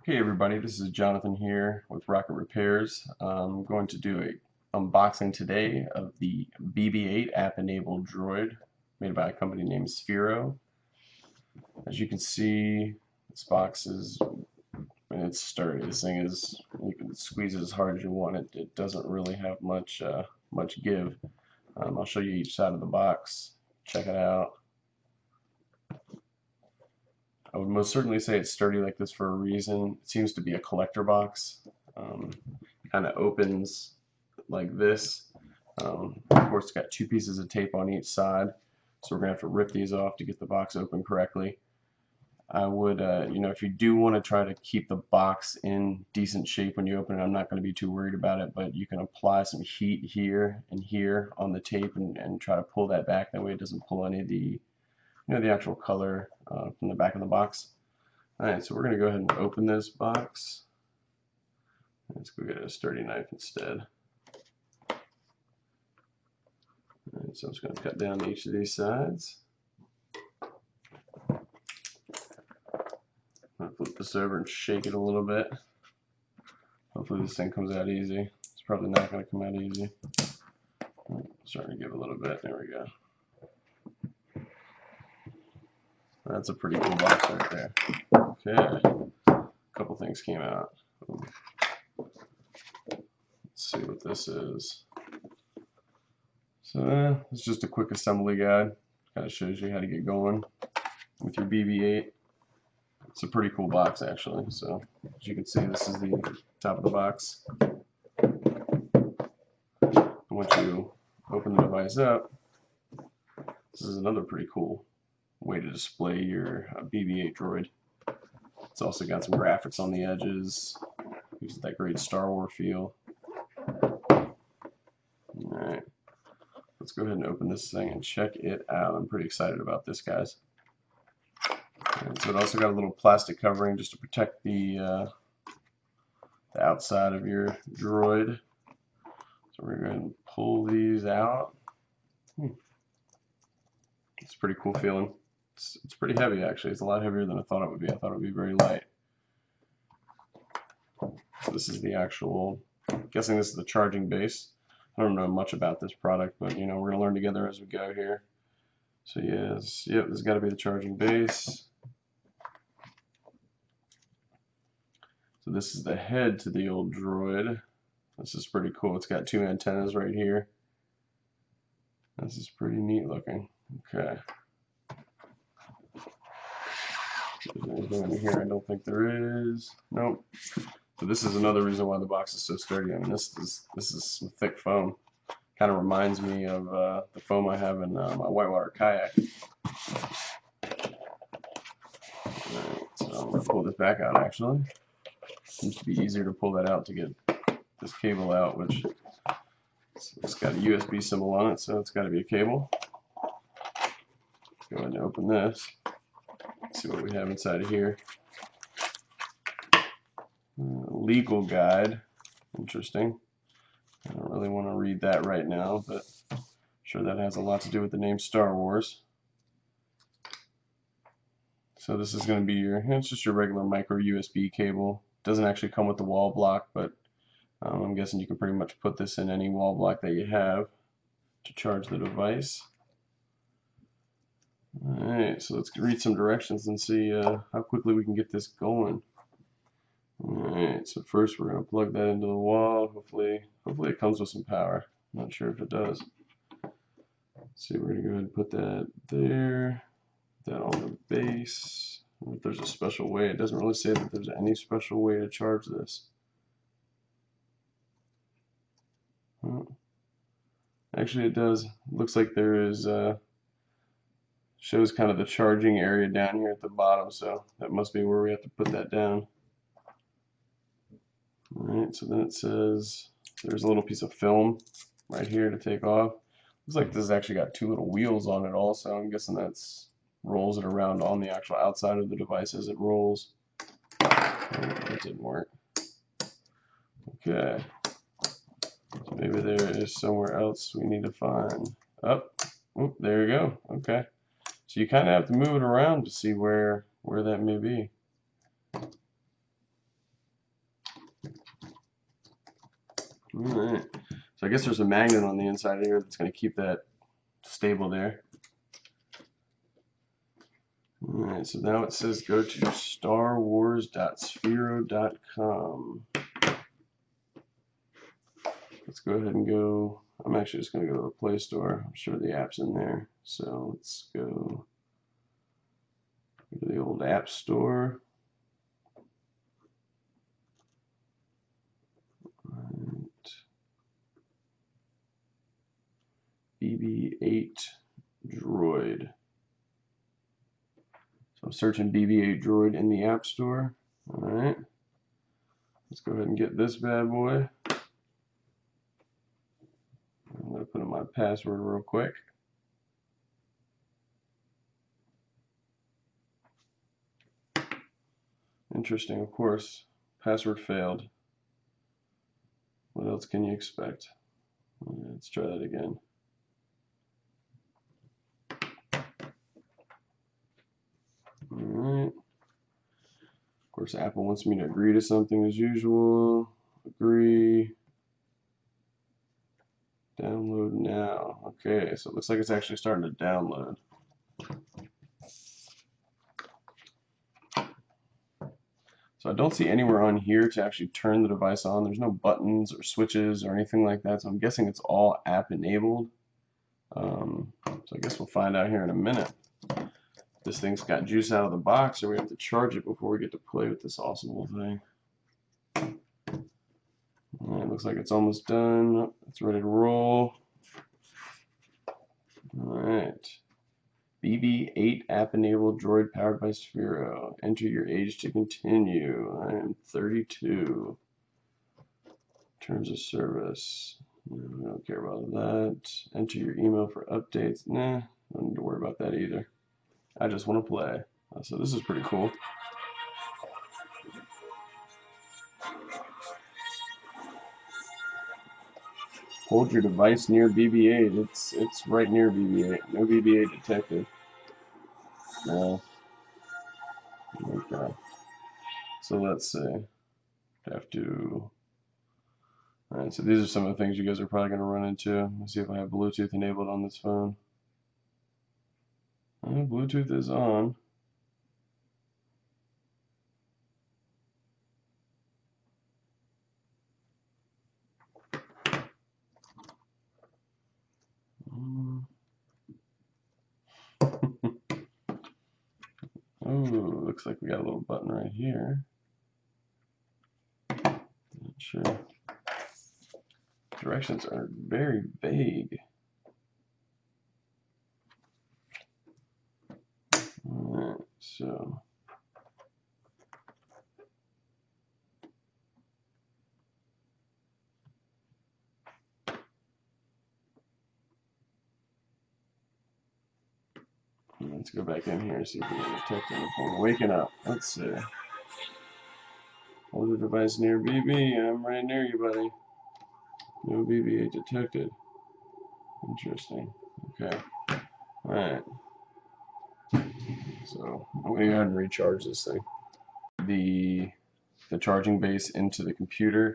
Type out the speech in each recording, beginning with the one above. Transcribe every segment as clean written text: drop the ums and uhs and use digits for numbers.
Hey everybody, this is Jonathan here with RockIT Repairs. I'm going to do a unboxing today of the BB-8 app-enabled droid made by a company named Sphero. As you can see, this box is, and it's sturdy. This thing is, you can squeeze it as hard as you want. It doesn't really have much give. I'll show you each side of the box. Check it out. I would most certainly say it's sturdy like this for a reason. It seems to be a collector box. Kind of opens like this. Of course, it's got two pieces of tape on each side, so we're going to have to rip these off to get the box open correctly. I would, if you do want to try to keep the box in decent shape when you open it, I'm not going to be too worried about it, but you can apply some heat here and here on the tape and try to pull that back. That way it doesn't pull any of the the actual color from the back of the box. Alright, so we're going to go ahead and open this box. Let's go get a sturdy knife instead. Alright, so I'm just going to cut down each of these sides. I'm going to flip this over and shake it a little bit. Hopefully this thing comes out easy. It's probably not going to come out easy. Starting to give a little bit. There we go. That's a pretty cool box right there. Okay, a couple things came out. Let's see what this is. So it's just a quick assembly guide. Kind of shows you how to get going with your BB-8. It's a pretty cool box actually. So as you can see, this is the top of the box. Once you open the device up, this is another pretty cool way to display your BB-8 droid. It's also got some graphics on the edges. Gives it that great Star Wars feel. Alright, let's go ahead and open this thing and check it out. I'm pretty excited about this, guys. And so it also got a little plastic covering just to protect the outside of your droid. So we're going to pull these out. It's pretty cool feeling. It's pretty heavy actually. It's a lot heavier than I thought it would be. I thought it would be very light. So this is the actual, I'm guessing this is the charging base. I don't know much about this product, but we're going to learn together as we go here. So yes, yep, this has got to be the charging base. So this is the head to the old droid. This is pretty cool. It's got two antennas right here. This is pretty neat looking. Okay. If there's anything under here, I don't think there is. Nope. So this is another reason why the box is so sturdy. I mean, this is some thick foam. Kind of reminds me of the foam I have in my whitewater kayak. Alright, so I'm going to pull this back out actually. Seems to be easier to pull that out to get this cable out, which it's got a USB symbol on it, so it's got to be a cable. Go ahead and open this. See what we have inside of here. Legal guide. Interesting. I don't really want to read that right now, but I'm sure that has a lot to do with the name Star Wars. So this is going to be it's just your regular micro USB cable. Doesn't actually come with the wall block, but I'm guessing you can pretty much put this in any wall block that you have to charge the device. Alright, so let's read some directions and see how quickly we can get this going. Alright, so first we're going to plug that into the wall. Hopefully it comes with some power. Not sure if it does. Let's see, we're going to go ahead and put that there. Put that on the base. I wonder if there's a special way. It doesn't really say that there's any special way to charge this. Actually it does. Looks like there is shows kind of the charging area down here at the bottom, so that must be where we have to put that down. Alright, so then it says there's a little piece of film right here to take off. Looks like this has actually got two little wheels on it also. I'm guessing that's rolls it around on the actual outside of the device as it rolls. Oh, that didn't work. Okay. So maybe there is somewhere else we need to find. Oh, there you go. Okay. So you kind of have to move it around to see where that may be. Alright, so I guess there's a magnet on the inside of here that's going to keep that stable there. Alright, so now it says go to starwars.sphero.com. Let's go ahead and go. I'm actually just going to go to the Play Store. I'm sure the app's in there. So let's go to the old App Store. BB-8 Droid. So I'm searching BB-8 Droid in the App Store. Alright. Let's go ahead and get this bad boy. I'm going to put in my password real quick. Interesting, of course. Password failed. What else can you expect? Let's try that again. Alright. Of course, Apple wants me to agree to something as usual. Agree. Download now. Okay, so it looks like it's actually starting to download. So I don't see anywhere on here to actually turn the device on. There's no buttons or switches or anything like that, so I'm guessing it's all app enabled. So I guess we'll find out here in a minute. This thing's got juice out of the box, or we have to charge it before we get to play with this awesome little thing. Alright, looks like it's almost done. It's ready to roll. Alright. BB-8 app-enabled droid powered by Sphero. Enter your age to continue. I am 32. Terms of service. We don't care about that. Enter your email for updates. Nah, don't need to worry about that either. I just want to play. So this is pretty cool. Hold your device near BB-8. It's right near BB-8. No BB-8 detected. No. Okay. So let's see. Have to. Alright, so these are some of the things you guys are probably going to run into. Let's see if I have Bluetooth enabled on this phone. Bluetooth is on. Oh, looks like we got a little button right here. Not sure. Directions are very vague. Alright, so. Let's go back in here and see if we can detect anything. Waking up. Let's see. Hold the device near BB. I'm right near you, buddy. No BB-8 detected. Interesting. Okay. Alright. So I'm going to go ahead and recharge this thing. The charging base into the computer.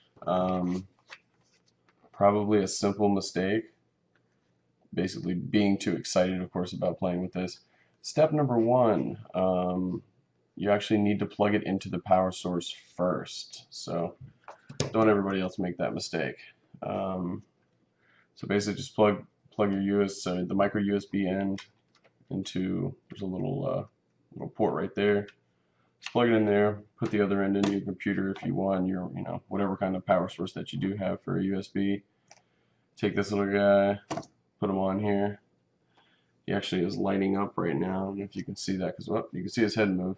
Probably a simple mistake. Basically being too excited, of course, about playing with this. Step number one, you actually need to plug it into the power source first. So don't everybody else make that mistake. So basically just plug your the micro USB end into, there's a little port right there. Just plug it in there, put the other end into your computer if you want, your whatever kind of power source that you do have for a USB. Take this little guy, put him on here. He actually is lighting up right now. I don't know if you can see that, because you can see his head move.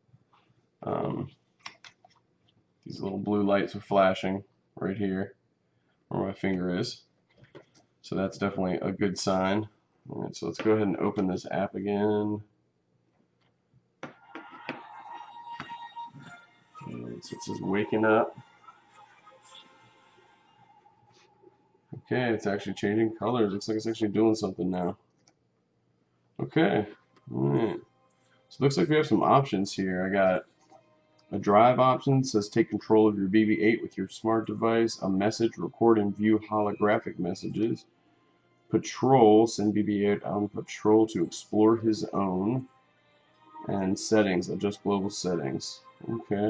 These little blue lights are flashing right here where my finger is. So that's definitely a good sign. Alright, so let's go ahead and open this app again. Alright, so it says waking up. Okay, it's actually changing colors. Looks like it's actually doing something now. Okay, alright. So it looks like we have some options here. I got A drive option says take control of your BB-8 with your smart device. A message, record and view holographic messages. Patrol, send BB-8 on patrol to explore his own. And settings, adjust global settings. Okay.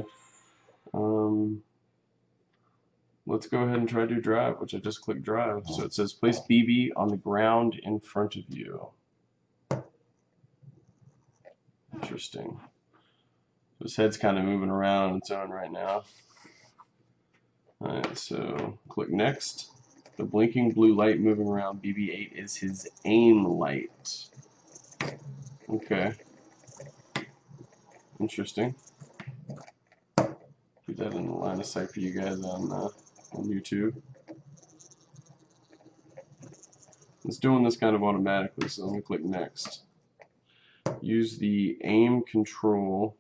Let's go ahead and try to do drive, which I just clicked drive. So it says place BB on the ground in front of you. Interesting. His head's kind of moving around on its own right now. Alright, so click next. The blinking blue light moving around BB-8 is his aim light. Okay. Interesting. Keep that in the line of sight for you guys on YouTube. It's doing this kind of automatically, so let me click next. Use the aim control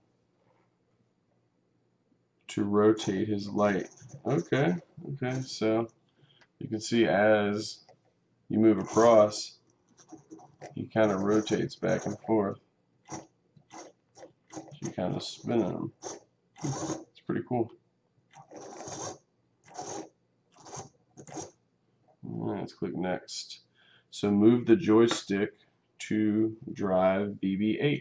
to rotate his light. Okay, so you can see as you move across, he kind of rotates back and forth. You kind of spin him. It's pretty cool. Alright, let's click next. So move the joystick to drive BB-8.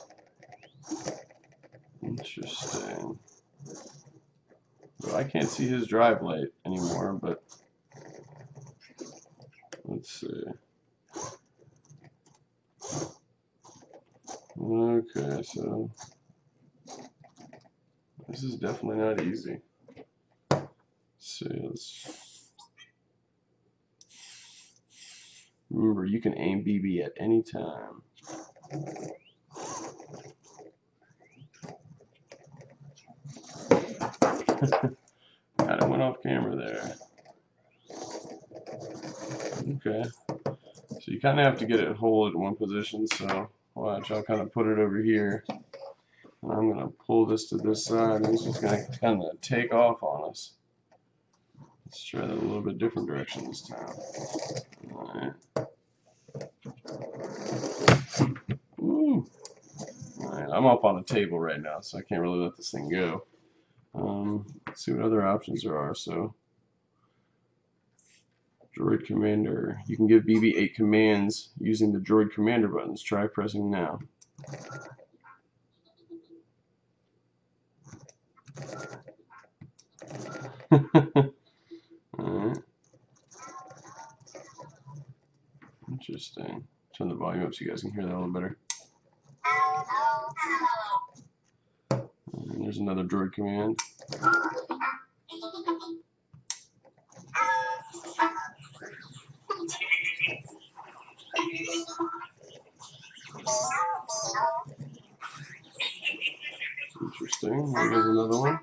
Interesting. Well, I can't see his drive light anymore, but let's see. Okay, so this is definitely not easy. Let's see, remember, you can aim BB at any time. Kind of went off camera there. Okay. So you kind of have to get it hold in one position, so watch, I'll kind of put it over here. And I'm going to pull this to this side, and it's just going to kind of take off on us. Let's try that a little bit different direction this time. Alright. Ooh. Alright, I'm up on a table right now, so I can't really let this thing go. Let's see what other options there are. So, Droid Commander. You can give BB-8 commands using the Droid Commander buttons. Try pressing now. Alright. Interesting. Turn the volume up so you guys can hear that a little better. And there's another droid command. Interesting. There's another one.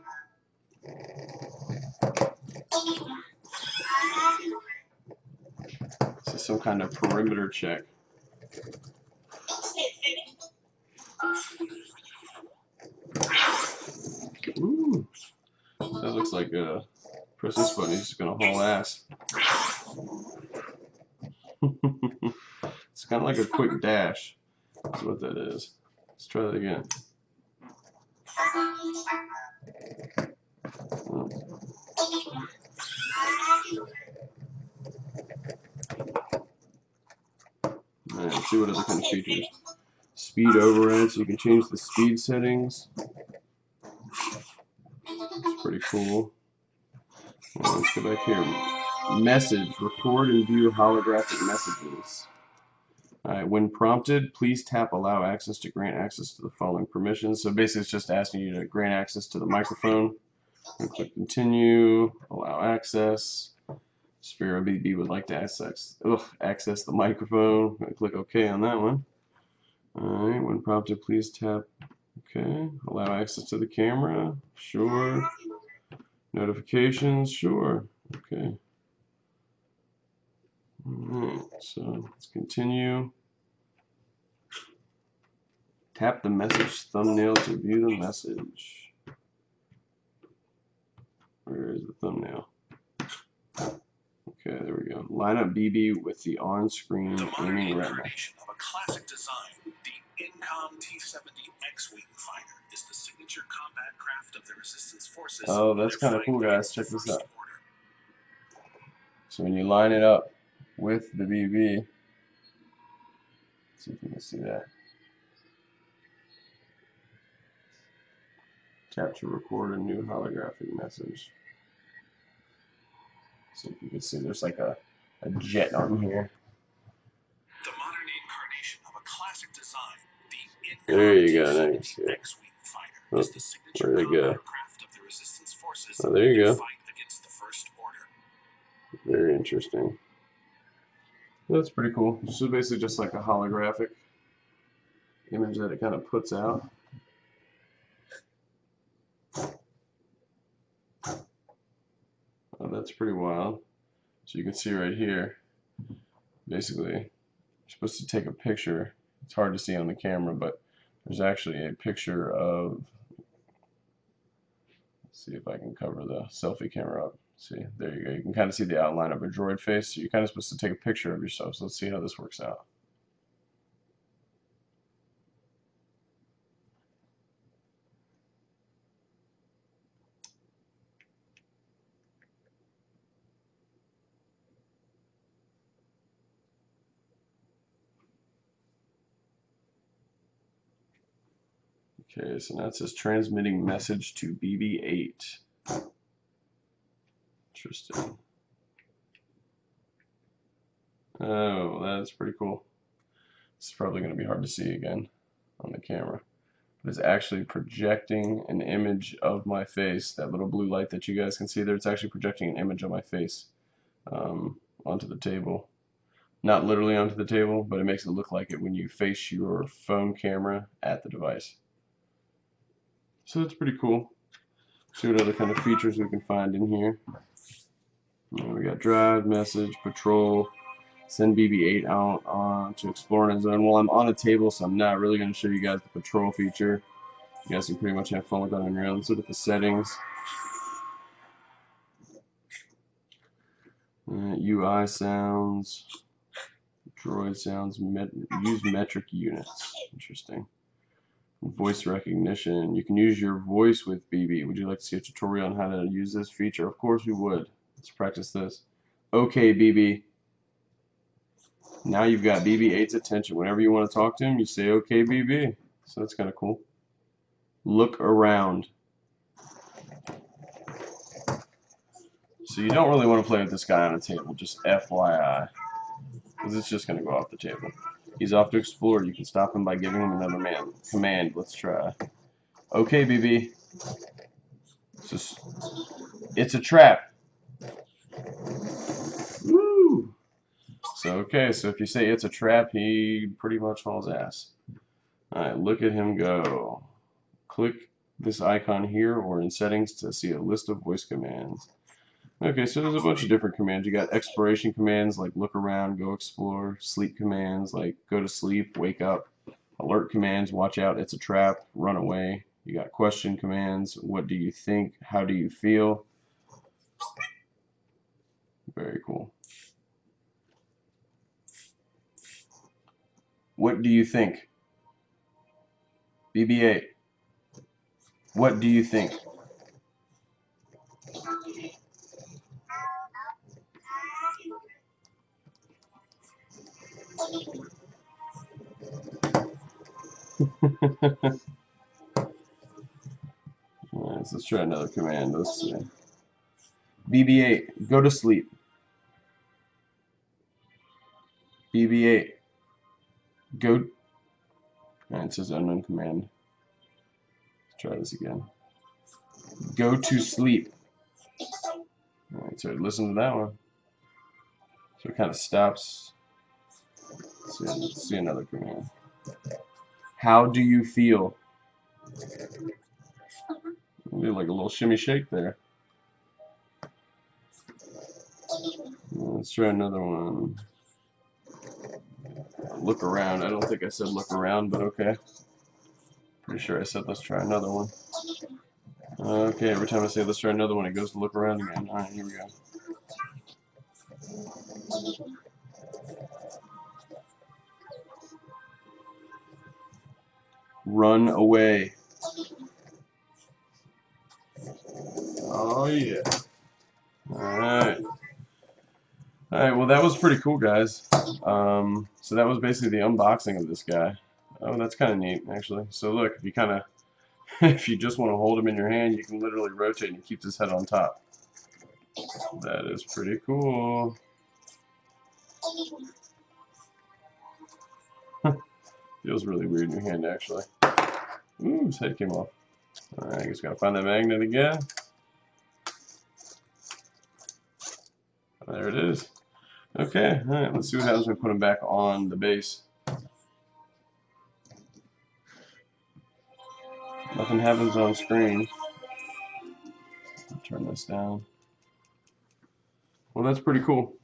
This is some kind of perimeter check. Ooh. That looks like press this button, he's just gonna haul ass. It's kind of like a quick dash. That's what that is. Let's try that again. Alright, let's see what other kind of features. Speed override, so you can change the speed settings. It's pretty cool. Well, let's go back here. Message, record and view holographic messages. Alright, when prompted, please tap allow access to grant access to the following permissions. So basically it's just asking you to grant access to the microphone. And click continue, allow access. Sphero BB would like to access the microphone. Click OK on that one. Alright, when prompted, please tap OK. Allow access to the camera. Sure. Notifications. Sure. Okay. Alright, so let's continue. Tap the message thumbnail to view the message. Where is the thumbnail? Okay, there we go. Line up BB with the on-screen aiming retina. Of a classic design, the Incom T-70 X-Wing fighter is the signature combat craft Oh, that's kind of cool, guys. Check this out. So when you line it up with the BB, see if you can see that. Capture, record a new holographic message. See if you can see there's like a jet on here. The modern incarnation of a classic design, the there you go, now you can see it. Oh, where'd it go? Oh, there you go. Very interesting. That's pretty cool. So basically just like a holographic image that it kind of puts out. Oh, that's pretty wild. So you can see right here, basically, you're supposed to take a picture. It's hard to see on the camera, but there's actually a picture of, let's see if I can cover the selfie camera up. See, there you go. You can kind of see the outline of a droid face. So you're kind of supposed to take a picture of yourself. So let's see how this works out. Okay, so now it says transmitting message to BB-8. Interesting. Oh, that's pretty cool. It's probably going to be hard to see again on the camera. But it's actually projecting an image of my face. That little blue light that you guys can see there, it's actually projecting an image of my face onto the table. Not literally onto the table, but it makes it look like it when you face your phone camera at the device. So that's pretty cool. See what other kind of features we can find in here. We got drive, message, patrol, send BB-8 out to explore in a zone. Well, I'm on a table, so I'm not really going to show you guys the patrol feature. You guys can pretty much have fun with that on your own. Let's look at the settings. UI sounds, droid sounds, use metric units. Interesting. Voice recognition. You can use your voice with BB. Would you like to see a tutorial on how to use this feature? Of course we would. Let's practice this. Okay, BB. Now you've got BB-8's attention. Whenever you want to talk to him, you say, okay, BB. So that's kind of cool. Look around. So you don't really want to play with this guy on a table, just FYI. Because it's just going to go off the table. He's off to explore. You can stop him by giving him another command. Let's try. Okay, BB. It's a trap. Woo! So, okay, so if you say it's a trap, he pretty much hauls ass. Alright, look at him go. Click this icon here or in settings to see a list of voice commands. Okay, so there's a bunch of different commands. You got exploration commands like look around, go explore, sleep commands like go to sleep, wake up, alert commands, watch out, it's a trap, run away. You got question commands, what do you think, how do you feel? Very cool. What do you think? BB-8. What do you think? Alright, so let's try another command. Let's see. BB-8, go to sleep. BB-8, go. Alright, it says unknown command. Let's try this again. Go to sleep. Alright, so listen to that one. So it kind of stops. Let's see another command. How do you feel? Do like a little shimmy shake there. Let's try another one. Look around. I don't think I said look around, but okay. Pretty sure I said let's try another one. Okay, every time I say let's try another one, it goes to look around again. Alright, here we go. Run away. Oh yeah. Alright. Alright, well that was pretty cool, guys. So that was basically the unboxing of this guy. Oh, that's kind of neat, actually. So look, if you kind of, if you just want to hold him in your hand, you can literally rotate and he keeps his head on top. That is pretty cool. Feels really weird in your hand, actually. Ooh, his head came off. Alright, I guess gotta find that magnet again. There it is. Okay, alright, let's see what happens when we put him back on the base. Nothing happens on screen. Turn this down. Well, that's pretty cool.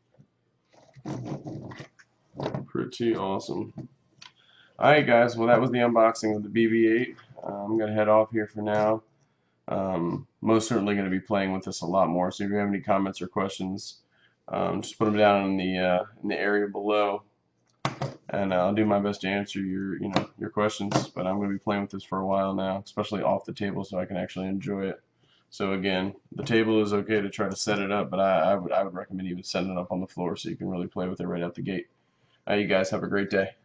Pretty awesome. Alright guys, well that was the unboxing of the BB-8. I'm going to head off here for now. Most certainly going to be playing with this a lot more, so if you have any comments or questions, just put them down in the area below, and I'll do my best to answer your questions. But I'm going to be playing with this for a while now, especially off the table, so I can actually enjoy it. So again, the table is okay to try to set it up, but I would recommend even setting it up on the floor so you can really play with it right out the gate. You guys have a great day.